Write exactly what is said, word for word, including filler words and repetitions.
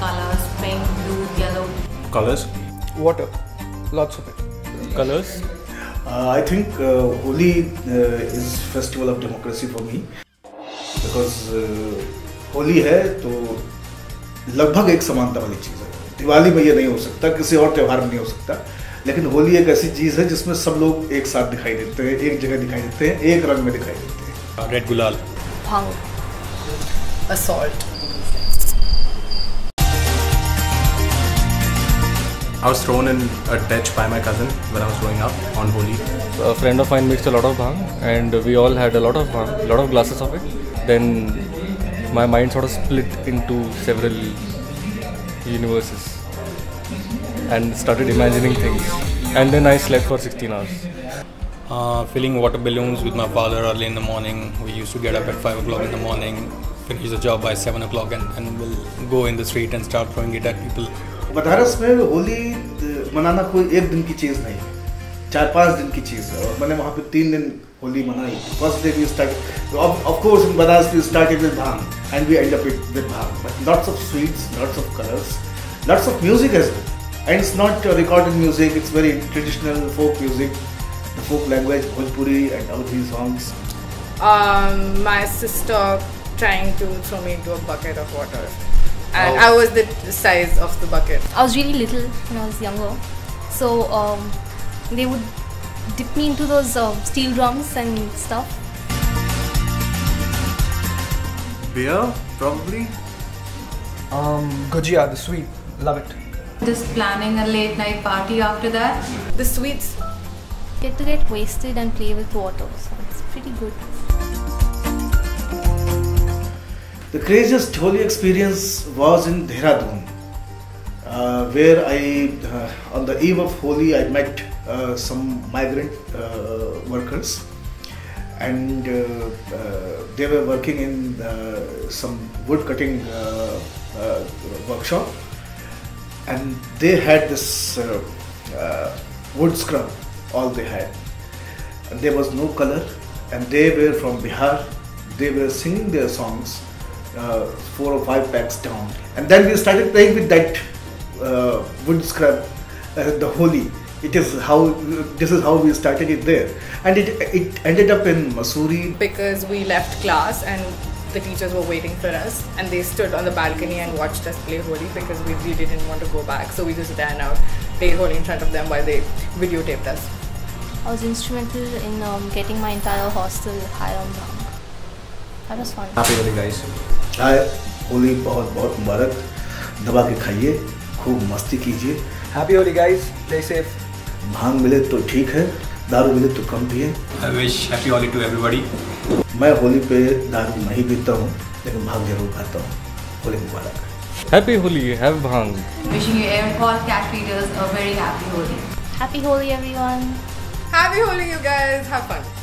colors, pink, blue, yellow. Colors. Water. Lots of it. Colors. Uh, I think uh, Holi uh, is festival of democracy for me because uh, Holi है तो लगभग एक समानता वाली चीज़ है। दिवाली में ये नहीं हो सकता, किसी और त्यौहार में नहीं हो सकता, लेकिन होली एक ऐसी चीज़ है जिसमें सब लोग एक साथ दिखाई देते हैं, एक जगह दिखाई देते हैं, एक रंग में दिखाई देते हैं। रेड गुलाल। Bhang. Assault. I was thrown in a ditch by my cousin when I was growing up on Holi. A friend of mine mixed a lot of bhang and we all had a lot of bhang, a lot of glasses of it. Then my mind sort of split into several universes and started imagining things. And then I slept for sixteen hours. Uh, filling water balloons with my father early in the morning. We used to get up at five o'clock in the morning, finish the job by seven o'clock and, and we'll go in the street and start throwing it at people. Banaras में होली मनाना कोई एक दिन की चीज़ नहीं है, चार पाँच दिन की चीज़ है और मैंने वहाँ पे तीन दिन होली मनाई। First day we started, of, of course in Banaras we started with bhang and we end up with, with bhang, but lots of sweets, lots of colors, lots of music as well. And it's not uh, recorded music, it's very traditional folk music, the folk language, Bhojpuri and Awadhi songs. Um, my sister trying to throw me into a bucket of water. And oh. I was the size of the bucket. I was really little when I was younger, so um, they would dip me into those uh, steel drums and stuff. Beer, probably. Um, Gujia, the sweet. Love it. Just planning a late night party after that. The sweets. Get to get wasted and play with water, so it's pretty good. The craziest Holi experience was in Dehradun, uh, where I, uh, on the eve of Holi, I met uh, some migrant uh, workers, and uh, uh, they were working in uh, some wood cutting uh, uh, workshop, and they had this uh, uh, wood scrub, all they had, and there was no color, and they were from Bihar. They were singing their songs. Uh, four or five packs down, and then we started playing with that uh, wood scrub, uh, the Holi. It is how this is how we started it there, and it it ended up in Mussoorie Because we left class and the teachers were waiting for us, and they stood on the balcony and watched us play Holi because we really didn't want to go back, so we just ran out, played Holi in front of them while they videotaped us. I was instrumental in um, getting my entire hostel high on bhang. That was fun. Happy Holi, guys. हाय होली बहुत बहुत मुबारक, दबा के खाइए, खूब मस्ती कीजिए। Happy Holi, guys. Play safe. भांग मिले तो ठीक है, दारू मिले तो कम पिए। I wish happy Holi to everybody. मैं होली पे दारू नहीं पीता हूँ, लेकिन भांग जरूर खाता हूँ। होली मुबारक। Happy Holi, have bhang. Wishing you airport cat feeders a very happy Holi. Happy Holi, everyone. Happy Holi, you guys. Have fun.